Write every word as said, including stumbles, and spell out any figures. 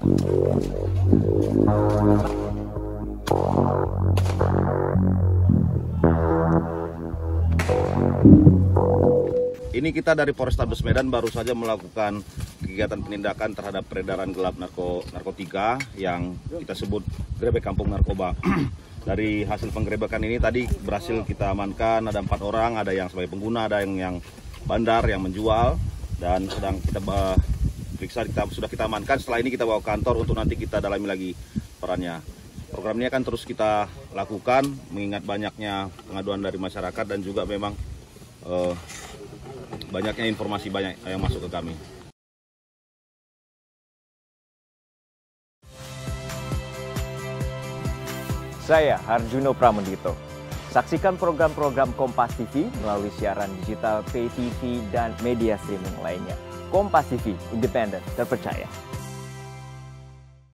Ini kita dari Polrestabes Medan baru saja melakukan kegiatan penindakan terhadap peredaran gelap narko, narkotika yang kita sebut Grebek Kampung Narkoba. Dari hasil penggerebekan ini tadi berhasil kita amankan, ada empat orang, ada yang sebagai pengguna, ada yang, yang bandar, yang menjual, dan sedang kita uh, periksa, kita, sudah kita amankan. Setelah ini kita bawa ke kantor untuk nanti kita dalami lagi perannya. Program ini akan terus kita lakukan, mengingat banyaknya pengaduan dari masyarakat dan juga memang uh, banyaknya informasi banyak yang masuk ke kami. Saya Harjuno Pramendito. Saksikan program-program Kompas T V melalui siaran digital, pay T V, dan media streaming lainnya. Kompas T V, independen, terpercaya.